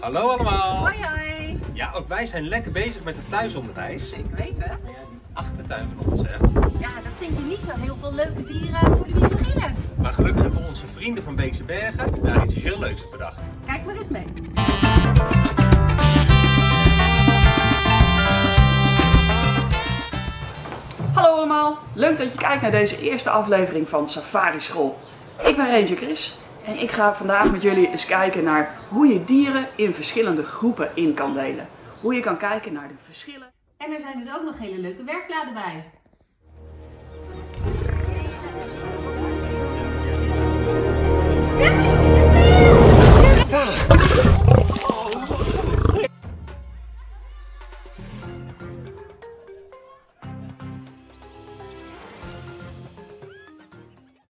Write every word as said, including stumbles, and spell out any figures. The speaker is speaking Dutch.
Hallo allemaal! Hoi hoi! Ja, ook wij zijn lekker bezig met het thuisonderwijs. Zeker weten. Maar ja, die achtertuin van ons, hè. Ja, dat vind je niet zo heel veel leuke dieren voor de biologieles. Maar gelukkig hebben onze vrienden van Beekse Bergen daar iets heel leuks op bedacht. Kijk maar eens mee. Hallo allemaal, leuk dat je kijkt naar deze eerste aflevering van Safari School. Ik ben Ranger Chris en ik ga vandaag met jullie eens kijken naar hoe je dieren in verschillende groepen in kan delen. Hoe je kan kijken naar de verschillen. En er zijn dus ook nog hele leuke werkbladen bij.